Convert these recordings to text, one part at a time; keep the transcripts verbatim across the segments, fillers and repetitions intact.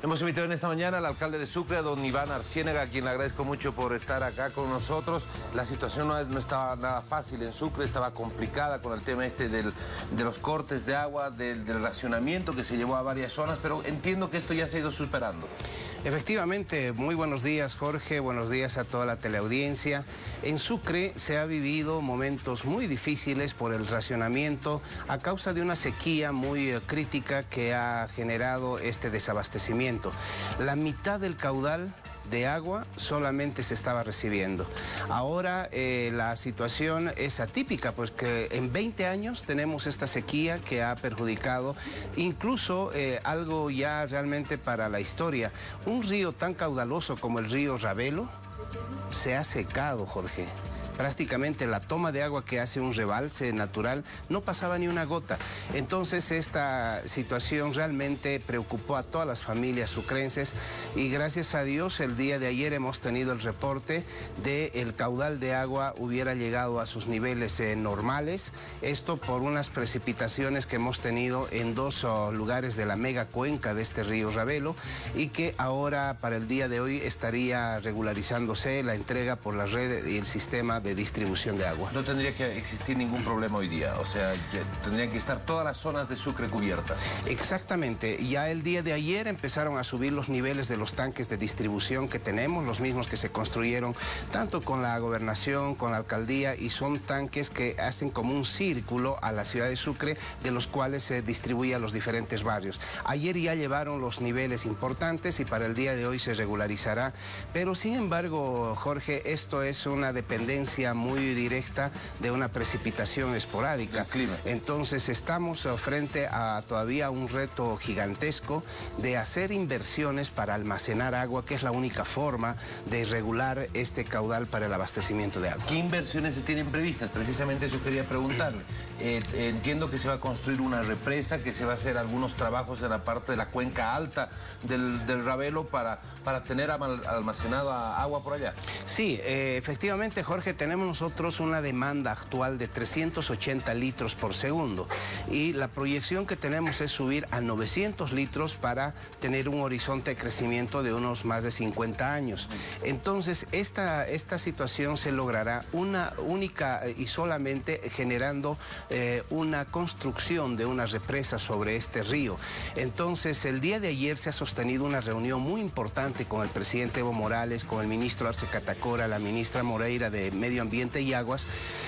Hemos invitado en esta mañana al alcalde de Sucre, a don Iván Arciénaga, a quien le agradezco mucho por estar acá con nosotros. La situación no, no estaba nada fácil en Sucre, estaba complicada con el tema este del, de los cortes de agua, del, del racionamiento que se llevó a varias zonas, pero entiendo que esto ya se ha ido superando. Efectivamente, muy buenos días, Jorge, buenos días a toda la teleaudiencia. En Sucre se ha vivido momentos muy difíciles por el racionamiento a causa de una sequía muy eh, crítica que ha generado este desabastecimiento. La mitad del caudal de agua solamente se estaba recibiendo. Ahora eh, la situación es atípica, pues que en veinte años tenemos esta sequía que ha perjudicado incluso eh, algo ya realmente para la historia. Un río tan caudaloso como el río Ravelo se ha secado, Jorge. Prácticamente la toma de agua que hace un rebalse natural no pasaba ni una gota. Entonces esta situación realmente preocupó a todas las familias sucrenses y gracias a Dios el día de ayer hemos tenido el reporte de el caudal de agua hubiera llegado a sus niveles eh, normales. Esto por unas precipitaciones que hemos tenido en dos oh, lugares de la mega cuenca de este río Ravelo y que ahora para el día de hoy estaría regularizándose la entrega por la red y el sistema de de distribución de agua. No tendría que existir ningún problema hoy día, o sea, tendrían que estar todas las zonas de Sucre cubiertas. Exactamente, ya el día de ayer empezaron a subir los niveles de los tanques de distribución que tenemos, los mismos que se construyeron tanto con la gobernación, con la alcaldía, y son tanques que hacen como un círculo a la ciudad de Sucre, de los cuales se distribuye a los diferentes barrios. Ayer ya llevaron los niveles importantes y para el día de hoy se regularizará, pero sin embargo, Jorge, esto es una dependencia muy directa de una precipitación esporádica. El clima. Entonces estamos frente a todavía un reto gigantesco de hacer inversiones para almacenar agua, que es la única forma de regular este caudal para el abastecimiento de agua. ¿Qué inversiones se tienen previstas? Precisamente eso quería preguntarle. Eh, entiendo que se va a construir una represa, que se va a hacer algunos trabajos en la parte de la cuenca alta del, del Ravelo para, para tener almacenada agua por allá. Sí, eh, efectivamente, Jorge, tenemos nosotros una demanda actual de trescientos ochenta litros por segundo y la proyección que tenemos es subir a novecientos litros para tener un horizonte de crecimiento de unos más de cincuenta años. Entonces, esta, esta situación se logrará una única y solamente generando eh, una construcción de una represa sobre este río. Entonces, el día de ayer se ha sostenido una reunión muy importante con el presidente Evo Morales, con el ministro Arce Catacora, la ministra Moreira de Medio Ambiente y Aguas,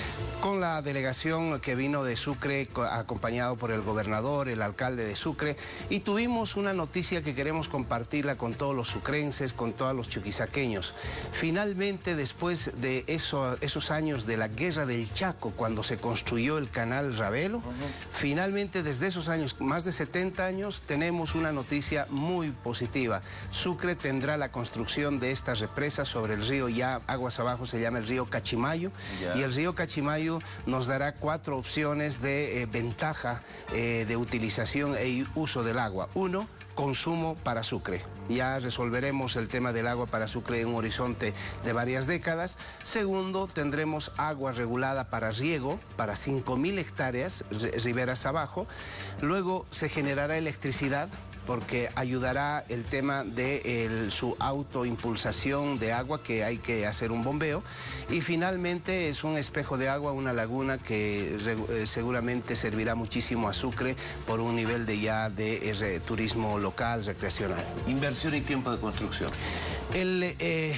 con la delegación que vino de Sucre acompañado por el gobernador, el alcalde de Sucre, y tuvimos una noticia que queremos compartirla con todos los sucrenses, con todos los chuquisaqueños. Finalmente, después de eso, esos años de la guerra del Chaco, cuando se construyó el canal Ravelo, uh-huh. finalmente desde esos años, más de setenta años, tenemos una noticia muy positiva. Sucre tendrá la construcción de esta represa sobre el río, ya aguas abajo se llama el río Cachimayo, yeah. y el río Cachimayo nos dará cuatro opciones de eh, ventaja eh, de utilización e uso del agua. Uno, consumo para Sucre. Ya resolveremos el tema del agua para Sucre en un horizonte de varias décadas. Segundo, tendremos agua regulada para riego, para cinco mil hectáreas, riberas abajo. Luego se generará electricidad, porque ayudará el tema de el, su autoimpulsación de agua, que hay que hacer un bombeo. Y finalmente es un espejo de agua, una laguna que eh, seguramente servirá muchísimo a Sucre por un nivel de ya de eh, turismo local, recreacional. Inversión y tiempo de construcción. El... Eh,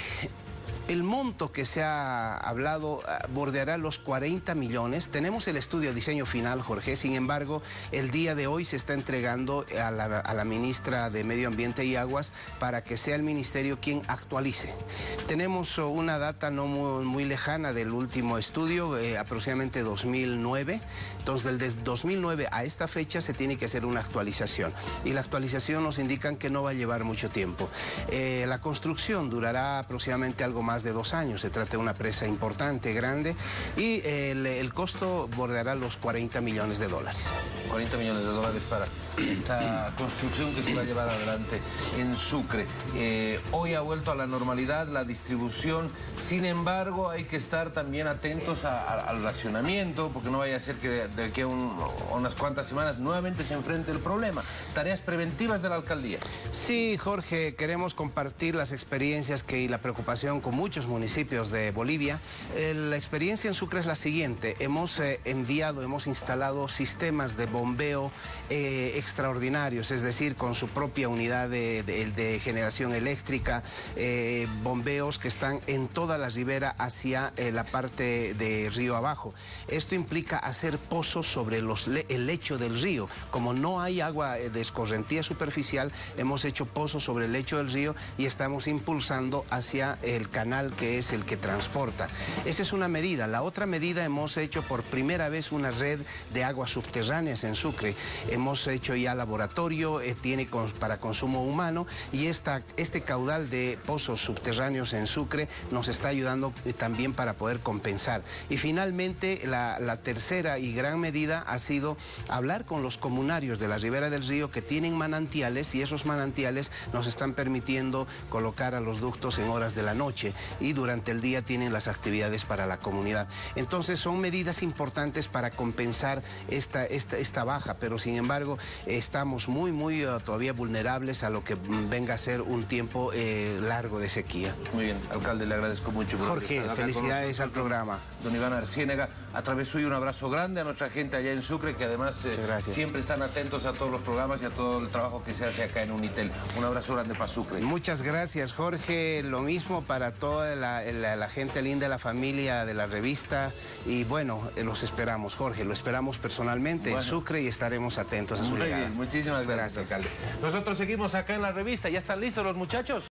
El monto que se ha hablado bordeará los cuarenta millones. Tenemos el estudio de diseño final, Jorge. Sin embargo, el día de hoy se está entregando a la, a la ministra de Medio Ambiente y Aguas para que sea el ministerio quien actualice. Tenemos una data no muy, muy lejana del último estudio, eh, aproximadamente dos mil nueve. Entonces, desde dos mil nueve a esta fecha se tiene que hacer una actualización. Y la actualización nos indican que no va a llevar mucho tiempo. Eh, la construcción durará aproximadamente algo más de dos años. Se trata de una presa importante, grande, y el, el costo bordeará los cuarenta millones de dólares. cuarenta millones de dólares para esta construcción que se va a llevar adelante en Sucre. Eh, hoy ha vuelto a la normalidad la distribución, sin embargo hay que estar también atentos a, a, al racionamiento, porque no vaya a ser que de, de aquí a, un, a unas cuantas semanas nuevamente se enfrente el problema. Tareas preventivas de la alcaldía. Sí, Jorge, queremos compartir las experiencias que, y la preocupación con muchos municipios de Bolivia. Eh, la experiencia en Sucre es la siguiente. Hemos eh, enviado, hemos instalado sistemas de bombeo eh, extraordinarios, es decir, con su propia unidad de, de, de generación eléctrica, eh, bombeos que están en toda la ribera hacia eh, la parte de río abajo. Esto implica hacer pozos sobre los le el lecho del río. Como no hay agua de escorrentía superficial, hemos hecho pozos sobre el lecho del río y estamos impulsando hacia el canal que es el que transporta. Esa es una medida. La otra medida, hemos hecho por primera vez una red de aguas subterráneas en Sucre. Hemos hecho ya laboratorio, eh, tiene cons para consumo humano, y esta, este caudal de pozos subterráneos en Sucre nos está ayudando eh, también para poder compensar. Y finalmente, la, la tercera y gran medida ha sido hablar con los comunarios de la ribera del río que tienen manantiales, y esos manantiales nos están permitiendo colocar a los ductos en horas de la noche, y durante el día tienen las actividades para la comunidad. Entonces son medidas importantes para compensar esta, esta, esta baja, pero sin embargo estamos muy, muy uh, todavía vulnerables a lo que venga a ser un tiempo eh, largo de sequía. Muy bien, alcalde, le agradezco mucho. Por Jorge, felicidades al programa. Don Iván Arciénega, a través suyo un abrazo grande a nuestra gente allá en Sucre, que además eh, siempre están atentos a todos los programas y a todo el trabajo que se hace acá en Unitel. Un abrazo grande para Sucre. Muchas gracias, Jorge. Lo mismo para toda la, la, la gente linda, la familia de la revista. Y bueno, eh, los esperamos, Jorge. Lo esperamos personalmente bueno. en Sucre, y estaremos atentos a su Muy llegada. Bien, muchísimas gracias, gracias, alcalde. Nosotros seguimos acá en la revista. ¿Ya están listos los muchachos?